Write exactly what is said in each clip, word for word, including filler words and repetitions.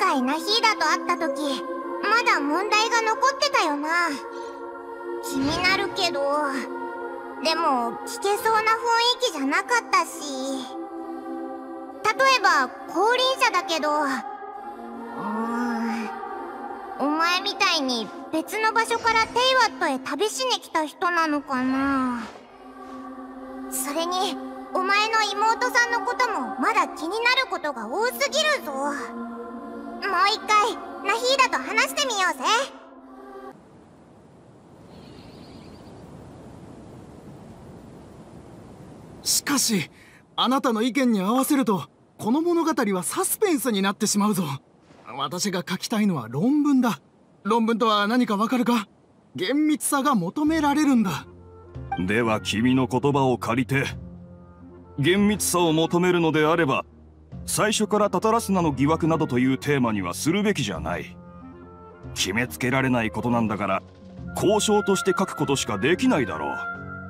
回ナヒーダと会った時、まだ問題が残ってたよな。気になるけど、でも聞けそうな雰囲気じゃなかったし。例えば後輪車だけど、うーん、お前みたいに別の場所からテイワットへ旅しに来た人なのかな。それにお前の妹さんのこともまだ気になることが多すぎるぞ。もう一回ナヒーダと話してみようぜ。 しかしあなたの意見に合わせるとこの物語はサスペンスになってしまうぞ。私が書きたいのは論文だ。論文とは何かわかるか？厳密さが求められるんだ。 では君の言葉を借りて、厳密さを求めるのであれば最初からタタラスナの疑惑などというテーマにはするべきじゃない。決めつけられないことなんだから交渉として書くことしかできないだろう。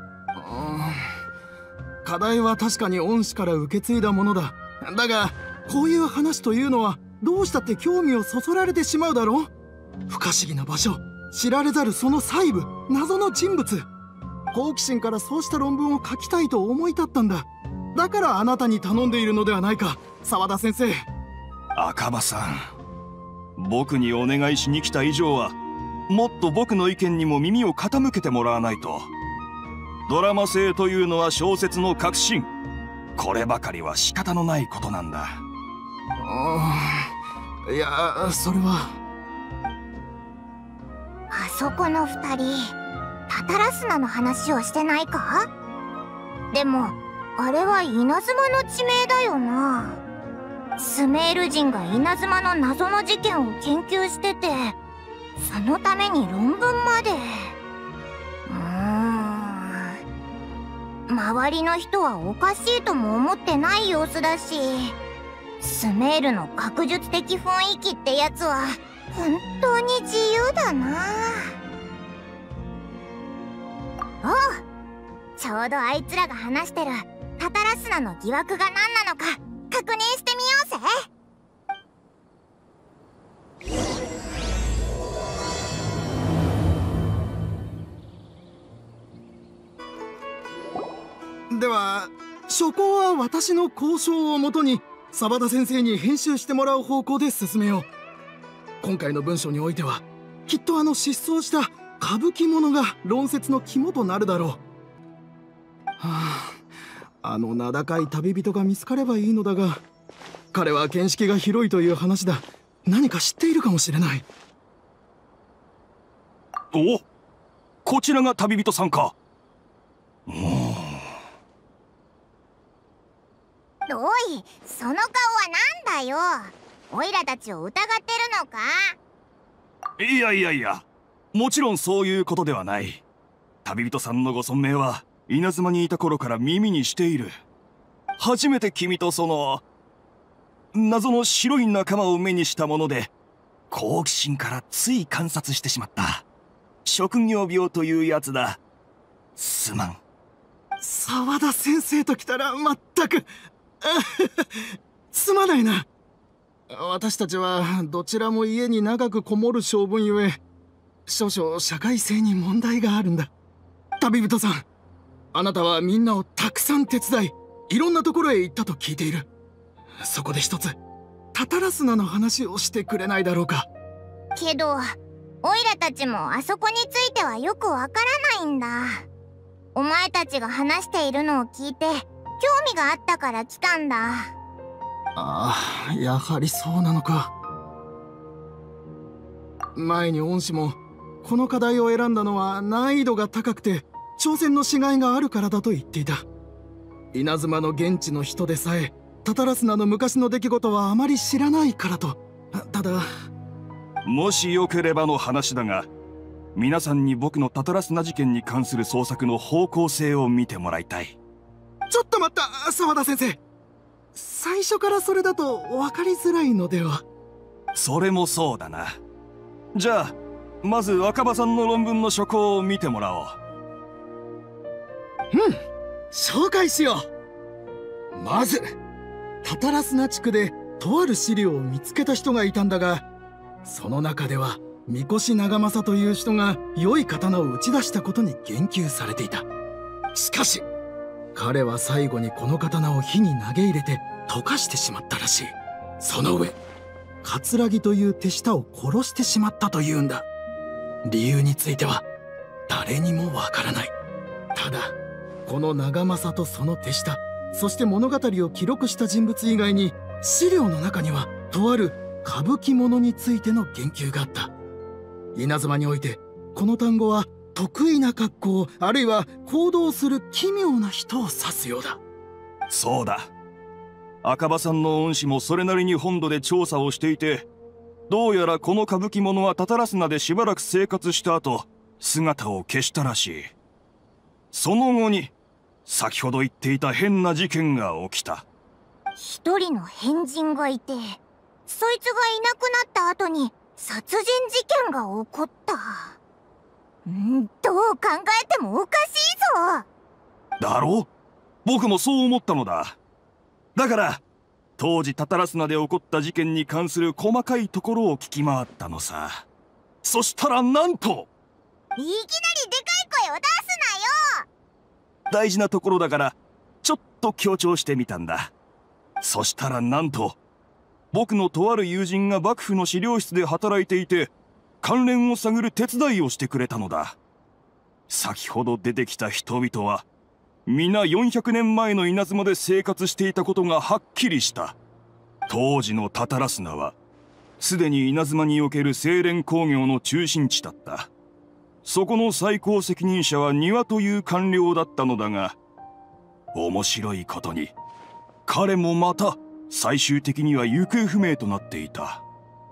課題は確かに恩師から受け継いだものだ。だがこういう話というのはどうしたって興味をそそられてしまうだろう。不可思議な場所、知られざるその細部、謎の人物。好奇心からそうした論文を書きたいと思い立ったんだ。だからあなたに頼んでいるのではないか、澤田先生。 赤羽さん、僕にお願いしに来た以上はもっと僕の意見にも耳を傾けてもらわないと。ドラマ性というのは小説の核心。こればかりは仕方のないことなんだ。 いや、それは。 あそこの二人タタラスナの話をしてないか？でもあれは稲妻の地名だよな。スメール人が稲妻の謎の事件を研究してて、そのために論文まで。うーん、周りの人はおかしいとも思ってない様子だし、スメールの学術的雰囲気ってやつは本当に自由だな。おう、ちょうどあいつらが話してるタタラスナの疑惑が何なのか確認してみようぜ。では書稿は私の交渉をもとに澤田先生に編集してもらう方向で進めよう。今回の文章においてはきっとあの失踪した歌舞伎者が論説の肝となるだろう。はあ、あの名高い旅人が見つかればいいのだが、彼は見識が広いという話だ。何か知っているかもしれない。 お、こちらが旅人さんか。もうおい、その顔はなんだよ。オイラたちを疑ってるのか？ いやいやいや、もちろんそういうことではない。旅人さんのご尊名は稲妻にいた頃から耳にしている。初めて君とその謎の白い仲間を目にしたもので、好奇心からつい観察してしまった。職業病というやつだ。すまん。 澤田先生ときたらまったくすまないな。私たちはどちらも家に長くこもる性分ゆえ、少々社会性に問題があるんだ。旅人さん、あなたはみんなをたくさん手伝い、いろんなところへ行ったと聞いている。そこで一つタタラスナの話をしてくれないだろうか。 けどオイラたちもあそこについてはよくわからないんだ。お前たちが話しているのを聞いて興味があったから来たんだ。 ああ、やはりそうなのか。前に恩師もこの課題を選んだのは難易度が高くて挑戦のしがいがあるからだと言っていた。稲妻の現地の人でさえタタラスナの昔の出来事はあまり知らないからと。ただ、 もしよければの話だが、皆さんに僕のタタラスナ事件に関する捜索の方向性を見てもらいたい。 ちょっと待った、澤田先生。最初からそれだと分かりづらいのでは。 それもそうだな。じゃあまず若葉さんの論文の書稿を見てもらおう。 うん、紹介しよう。まずタタラスナ地区でとある資料を見つけた人がいたんだが、その中では三越長政という人が良い刀を打ち出したことに言及されていた。しかし彼は最後にこの刀を火に投げ入れて溶かしてしまったらしい。その上桂木という手下を殺してしまったというんだ。理由については誰にもわからない。ただこの長政とその手下、そして物語を記録した人物以外に資料の中にはとある歌舞伎者についての言及があった。稲妻においてこの単語は得意な格好、あるいは行動する奇妙な人を指すようだ。 そうだ。赤羽さんの恩師もそれなりに本土で調査をしていて、どうやらこの歌舞伎者はタタラスナでしばらく生活した後姿を消したらしい。その後に先ほど言っていた変な事件が起きた。 一人の変人がいて、そいつがいなくなった後に殺人事件が起こった。んどう考えてもおかしいぞ。 だろう？僕もそう思ったのだ。だから当時タタラスナで起こった事件に関する細かいところを聞き回ったのさ。そしたらなんと、 いきなりでかい声を出すなよ。 大事なところだからちょっと強調してみたんだ。そしたらなんと、僕のとある友人が幕府の資料室で働いていて関連を探る手伝いをしてくれたのだ。先ほど出てきた人々は皆よんひゃくねんまえの稲妻で生活していたことがはっきりした。当時のタタラスナはすでに稲妻における精錬工業の中心地だった。そこの最高責任者は庭という官僚だったのだが、面白いことに彼もまた最終的には行方不明となっていた。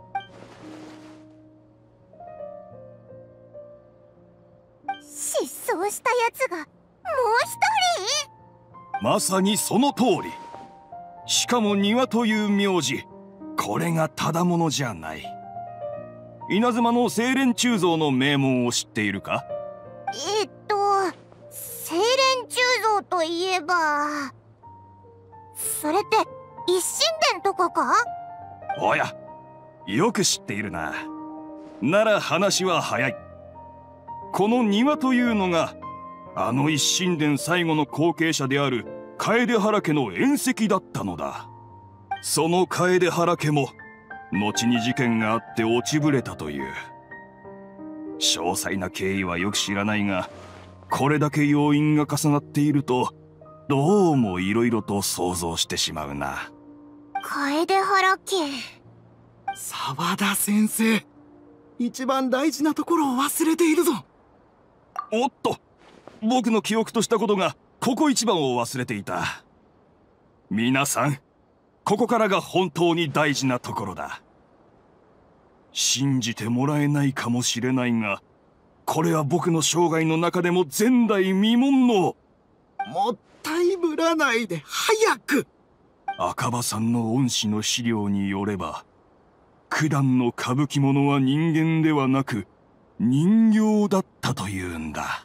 失踪したやつがもう一人？ まさにその通り。しかも庭という名字、これがただものじゃない。稲妻の精錬鋳造の名門を知っているか？ えっと精錬鋳造といえば、それって一神殿とかか？ おや、よく知っているな。なら話は早い。この庭というのがあの一神殿最後の後継者である楓原家の縁石だったのだ。その楓原家も後に事件があって落ちぶれたという。詳細な経緯はよく知らないが、これだけ要因が重なっているとどうもいろいろと想像してしまうな。 楓原家。 沢田先生、一番大事なところを忘れているぞ。 おっと、僕の記憶としたことがここ一番を忘れていた。皆さん、ここからが本当に大事なところだ。信じてもらえないかもしれないが、これは僕の生涯の中でも前代未聞の。 もったいぶらないで早く。 赤羽さんの恩師の資料によれば、九段の歌舞伎者は人間ではなく人形だったというんだ。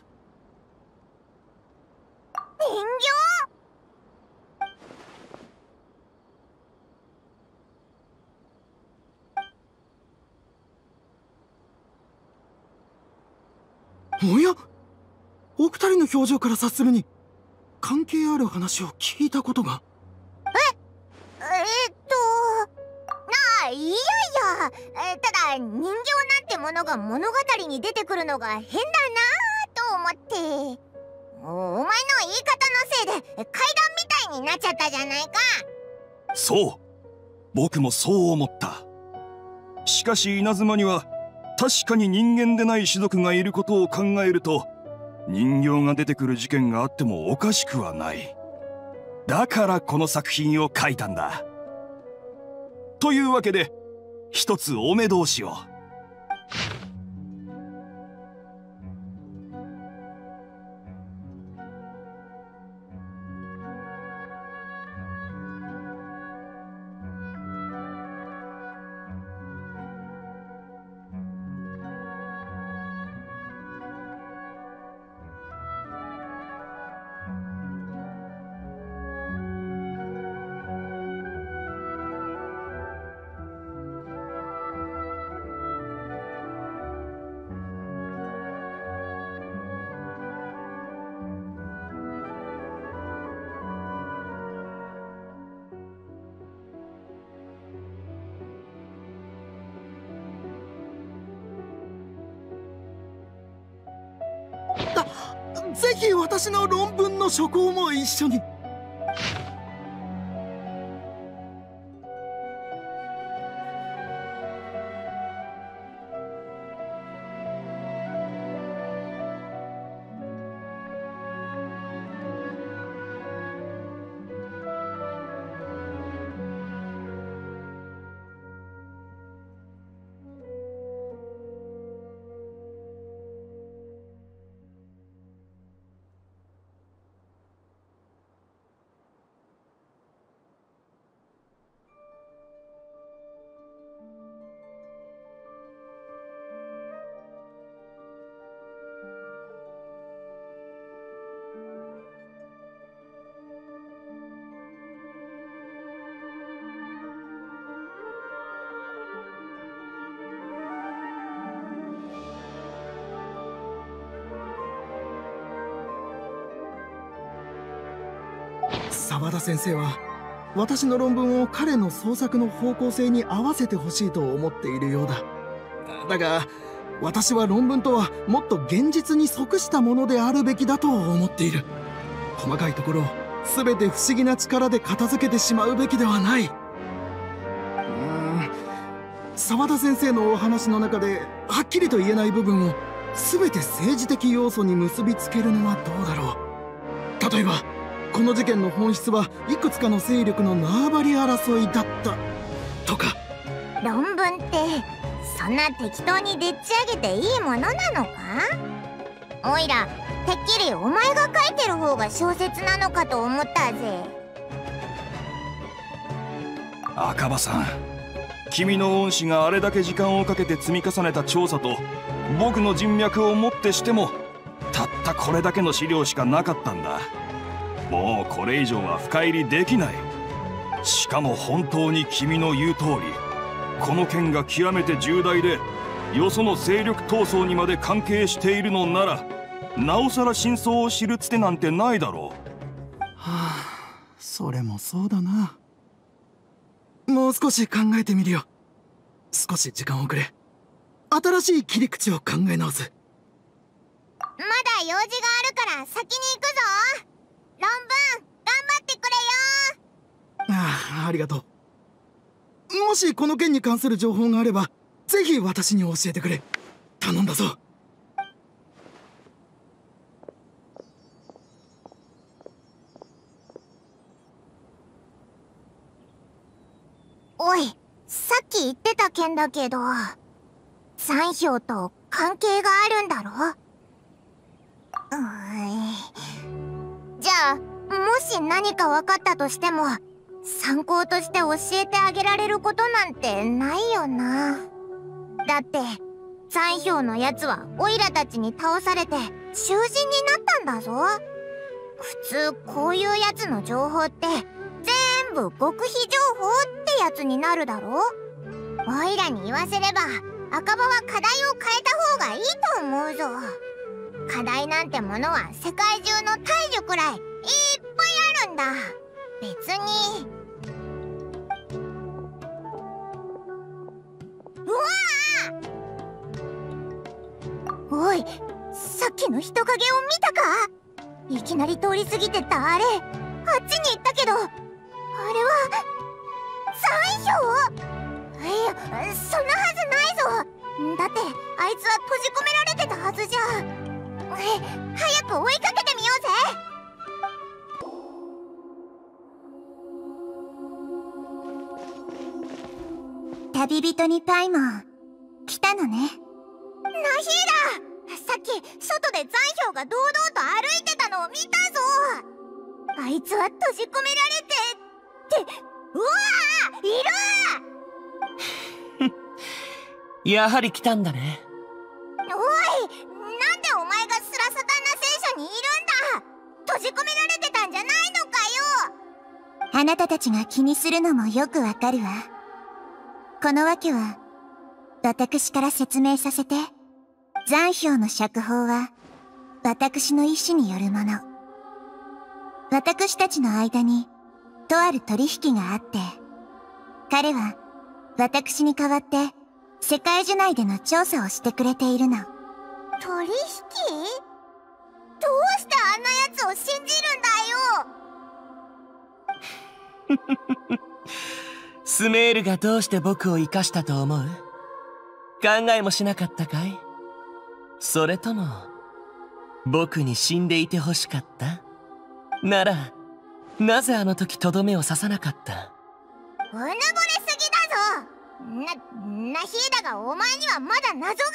人形？おや、お二人の表情から察するに関係ある話を聞いたことが。 ええっとああ、いやいや、えただ人形なんてものが物語に出てくるのが変だなと思って。おお前の言い方のせいで階段みたいになっちゃったじゃないか。 そう、僕もそう思った。しかし稲妻には確かに人間でない種族がいることを考えると、人形が出てくる事件があってもおかしくはない。だからこの作品を書いたんだ。というわけで一つお目通しを。 ぜひ私の論文の書稿も一緒に。澤田先生は私の論文を彼の創作の方向性に合わせてほしいと思っているようだ。だが私は論文とはもっと現実に即したものであるべきだと思っている。細かいところを全て不思議な力で片付けてしまうべきではない。うーん澤田先生のお話の中ではっきりと言えない部分を全て政治的要素に結びつけるのはどうだろう。例えばこの事件の本質はいくつかの勢力の縄張り争いだったとか。 論文ってそんな適当にでっち上げていいものなのか？おいらてっきりお前が書いてる方が小説なのかと思ったぜ。 赤羽さん、君の恩師があれだけ時間をかけて積み重ねた調査と僕の人脈をもってしてもたったこれだけの資料しかなかったんだ。もうこれ以上は深入りできない。しかも本当に君の言う通り、この件が極めて重大でよその勢力闘争にまで関係しているのなら、なおさら真相を知るつてなんてないだろう。 はあ、それもそうだな。もう少し考えてみるよ。少し時間をくれ。新しい切り口を考え直す。 まだ用事があるから先に行くぞ。論文頑張ってくれよ。 ああ、ありがとう。もしこの件に関する情報があればぜひ私に教えてくれ。頼んだぞ。 おい、さっき言ってた件だけど残票と関係があるんだろ？うーい。じゃあもし何か分かったとしても参考として教えてあげられることなんてないよな。だって残票のやつはオイラたちに倒されて囚人になったんだぞ。普通こういうやつの情報って全部極秘情報ってやつになるだろ。オイラに言わせれば赤羽は課題を変えた方がいいと思うぞ。課題なんてものは世界中の大樹くらいいっぱいあるんだ。別に。うわあ！おい、さっきの人影を見たか？いきなり通り過ぎてったあれ、あっちに行ったけど、あれは残票？いや、そんなはずないぞ。だってあいつは閉じ込められてたはずじゃ。早く追いかけてみようぜ。旅人にパイモン来たのね。ナヒーラ、さっき外で残票が堂々と歩いてたのを見たぞ。あいつは閉じ込められてって、うわー、いるやはり来たんだね。 おい、なんでお前がスラサタンな戦車にいるんだ。閉じ込められてたんじゃないのかよ。あなたたちが気にするのもよくわかるわ。このわけは私から説明させて。残票の釈放は私の意志によるもの。私たちの間にとある取引があって、彼は私に代わって世界中内での調査をしてくれているの。取引？ うしてあんなやつを信じるんだよ。 スメールがどうして僕を生かしたと思う？考えもしなかったかい？それとも僕に死んでいてほしかった？ならなぜあの時とどめを刺さなかった？ うぬぼれすぎだぞ。な、ナヒーダがお前にはまだ謎があるって。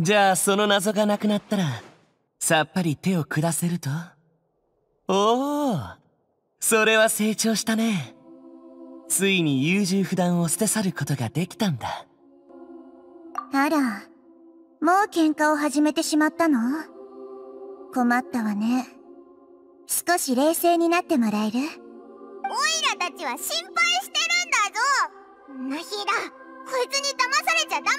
じゃあその謎がなくなったらさっぱり手を下せると？おお、それは成長したね。ついに優柔不断を捨て去ることができたんだ。 あら、もう喧嘩を始めてしまったの？困ったわね。少し冷静になってもらえる？オイラたちは心配してるんだぞ。ナヒーダ、こいつに騙されちゃダ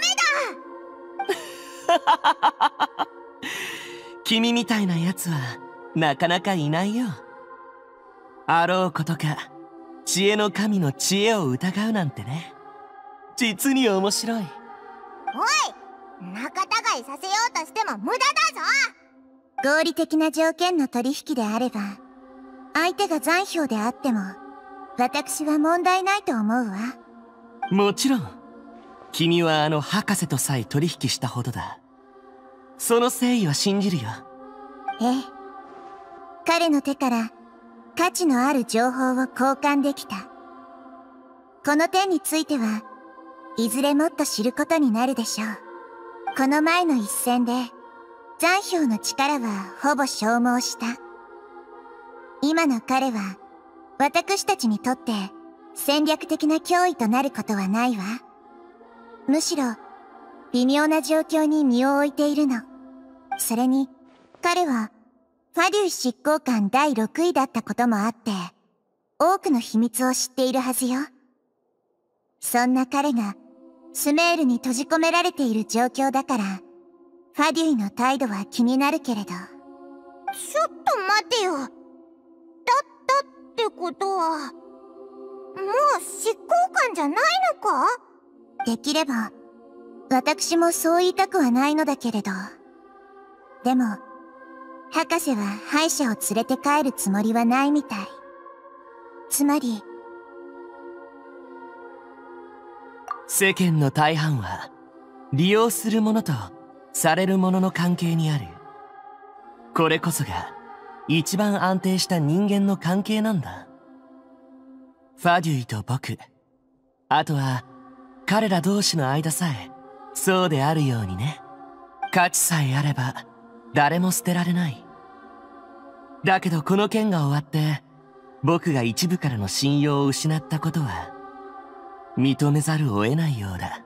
メだ。 君みたいなやつはなかなかいないよ。あろうことか知恵の神の知恵を疑うなんてね。実に面白い。 おい、仲違いさせようとしても無駄だぞ。合理的な条件の取引であれば、相手が残票であっても私は問題ないと思うわ。 もちろん君はあの博士とさえ取引したほどだ。その誠意は信じるよ。 ええ、彼の手から価値のある情報を交換できた。この点についてはいずれもっと知ることになるでしょう。この前の一戦で残票の力はほぼ消耗した。今の彼は私たちにとって戦略的な脅威となることはないわ。むしろ微妙な状況に身を置いているの。それに彼はファデュイ執行官だいろくいだったこともあって多くの秘密を知っているはずよ。そんな彼がスメールに閉じ込められている状況だからファデュイの態度は気になるけれど。ちょっと待てよ。だったってことはもう執行官じゃないのか？できれば私もそう言いたくはないのだけれど。でも博士は敗者を連れて帰るつもりはないみたい。つまり世間の大半は利用するものとされるものの関係にある。これこそが一番安定した人間の関係なんだ。ファデュイと僕、あとは彼ら同士の間さえそうであるようにね。価値さえあれば誰も捨てられない。だけどこの件が終わって僕が一部からの信用を失ったことは認めざるを得ないようだ。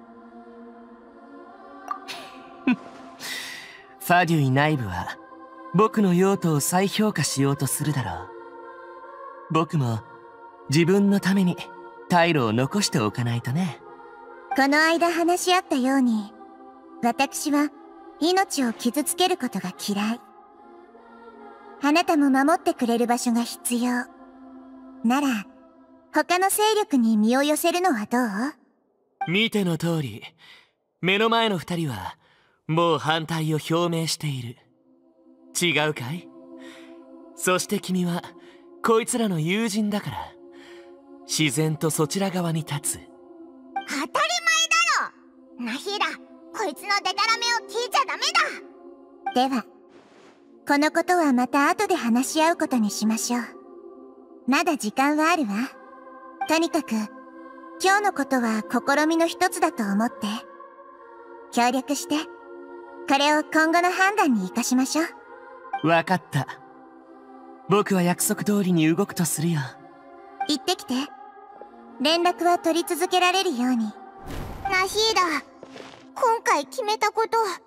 ファデュイ内部は僕の用途を再評価しようとするだろう。僕も自分のために退路を残しておかないとね。 この間話し合ったように私は命を傷つけることが嫌い。あなたも守ってくれる場所が必要なら他の勢力に身を寄せるのはどう？ 見ての通り目の前の二人はもう反対を表明している。違うかい？そして君はこいつらの友人だから自然とそちら側に立つ。 当たり前だろ。ナヒーダ、こいつのデタラメを聞いちゃダメだ。ではこのことはまた後で話し合うことにしましょう。まだ時間はあるわ。とにかく今日のことは試みの一つだと思って協力してこれを今後の判断に生かしましょう。 わかった。僕は約束通りに動くとするよ。 行ってきて。連絡は取り続けられるように。ナヒーダ、今回決めたこと本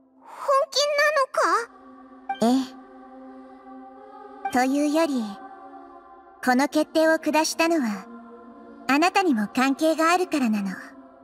気なのか？ええ。というよりこの決定を下したのはあなたにも関係があるからなの。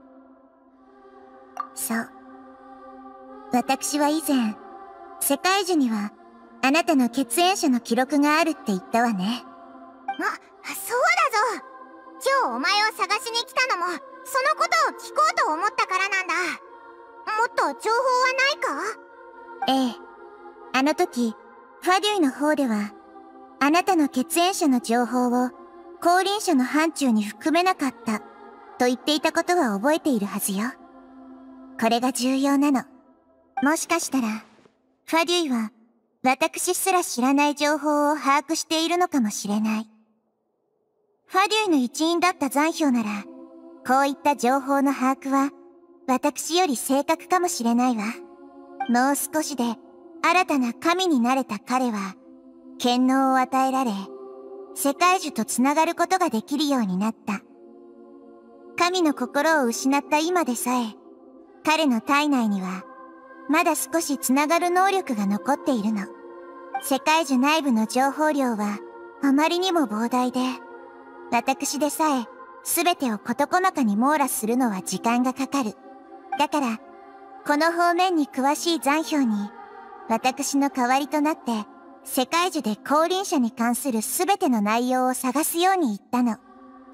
そう。私は以前世界樹にはあなたの血縁者の記録があるって言ったわね。あ、そうだぞ。今日お前を探しに来たのもそのことを聞こうと思ったからなんだ。もっと情報はないか？ええ。ああの時、ファデュイの方では、あなたの血縁者の情報を後輪者の範疇に含めなかったと言っていたことは覚えているはずよ。これが重要なの。もしかしたら、ファデュイは私すら知らない情報を把握しているのかもしれない。ファデュイの一員だった残氷なら、こういった情報の把握は私より正確かもしれないわ。もう少しで新たな神になれた彼は、権能を与えられ、世界樹とつながることができるようになった。神の心を失った今でさえ、彼の体内には、まだ少しつながる能力が残っているの。世界樹内部の情報量は、あまりにも膨大で、私でさえ、すべてを事細かに網羅するのは時間がかかる。だから、この方面に詳しい残氷に、私の代わりとなって、世界樹で後輪者に関するすべての内容を探すように言ったの。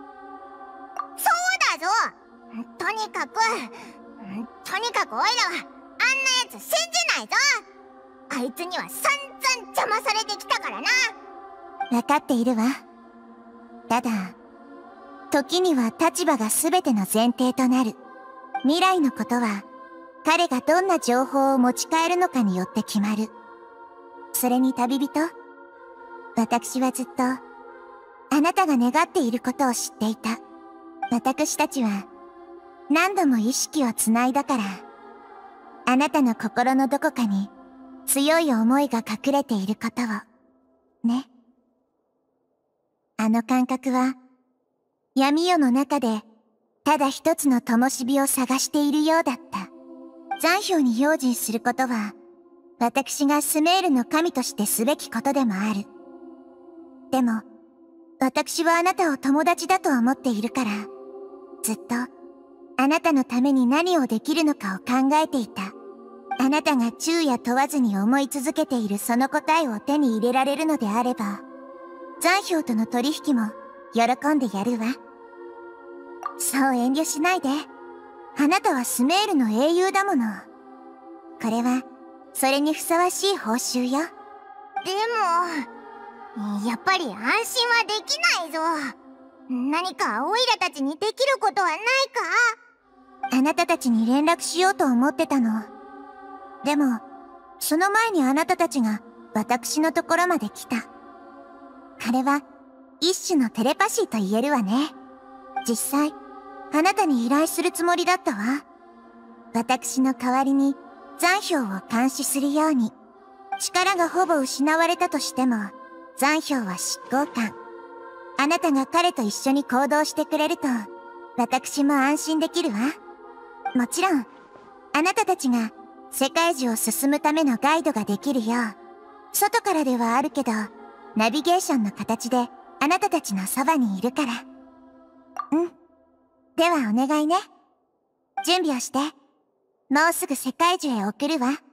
そうだぞ。とにかく、とにかくオイラは、あんなやつ信じないぞ。あいつには散々邪魔されてきたからな。 わかっているわ。ただ、時には立場がすべての前提となる。未来のことは、彼がどんな情報を持ち帰るのかによって決まる。それに旅人、私はずっと、あなたが願っていることを知っていた。私たちは、何度も意識をつないだから、あなたの心のどこかに、強い思いが隠れていることを、ね。あの感覚は、闇夜の中で、ただ一つの灯火を探しているようだった。残氷に用心することは、私がスメールの神としてすべきことでもある。でも、私はあなたを友達だと思っているから、ずっと、あなたのために何をできるのかを考えていた。あなたが昼夜問わずに思い続けているその答えを手に入れられるのであれば、残氷との取引も喜んでやるわ。そう遠慮しないで。あなたはスメールの英雄だもの。これは、それにふさわしい報酬よ。 でも、やっぱり安心はできないぞ。何かオイラたちにできることはないか？ あなたたちに連絡しようと思ってたの。でも、その前にあなたたちが私のところまで来た。あれは、一種のテレパシーと言えるわね。実際、あなたに依頼するつもりだったわ。私の代わりに残氷を監視するように。力がほぼ失われたとしても、残氷は執行官。あなたが彼と一緒に行動してくれると、私も安心できるわ。もちろん、あなたたちが世界樹を進むためのガイドができるよう、外からではあるけど、ナビゲーションの形であなたたちのそばにいるから。うん。ではお願いね。準備をして。もうすぐ世界樹へ送るわ。